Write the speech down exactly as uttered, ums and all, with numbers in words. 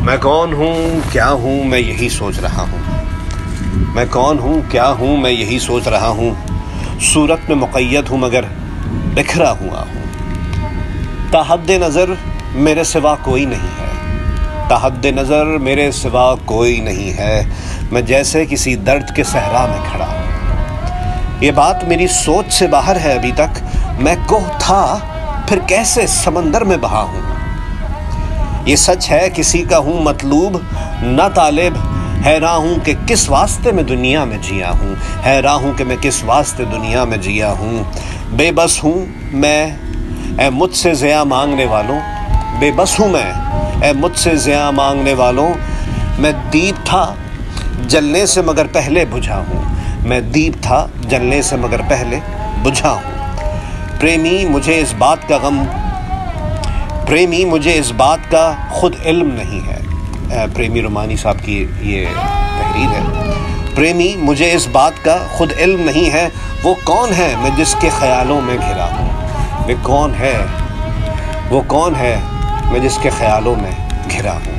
मैं कौन हूँ क्या हूँ मैं यही सोच रहा हूँ। मैं कौन हूँ क्या हूँ मैं यही सोच रहा हूँ। सूरत में मुक़य्यद हूँ मगर बिखरा हुआ हूँ। ताहद्दे नज़र मेरे सिवा कोई नहीं है। ताहद्दे नज़र मेरे सिवा कोई नहीं है। मैं जैसे किसी दर्द के सहरा में खड़ा हूँ। ये बात मेरी सोच से बाहर है अभी तक। मैं कोह था फिर कैसे समंदर में बहा हूँ। ये सच है किसी का हूँ मतलूब न तालिब। हैरान हूँ कि किस वास्ते मैं दुनिया में जिया हूँ। हैरान हूँ कि मैं किस वास्ते दुनिया में जिया हूँ। बेबस हूँ मैं ए मुझसे ज़िया मांगने वालों। बेबस हूँ मैं ए मुझसे ज़िया मांगने वालों। मैं दीप था जलने से मगर पहले बुझा हूँ। मैं दीप था जलने से मगर पहले बुझा हूँ। प्रेमी मुझे इस बात का गम प्रेमी मुझे इस बात का खुद इल्म नहीं है। प्रेमी रुमानी साहब की ये तहरीर है। प्रेमी मुझे इस बात का खुद इल्म नहीं है। वो कौन है मैं जिसके ख्यालों में घिरा हूँ। वे कौन है वो कौन है मैं जिसके ख्यालों में घिरा हूँ।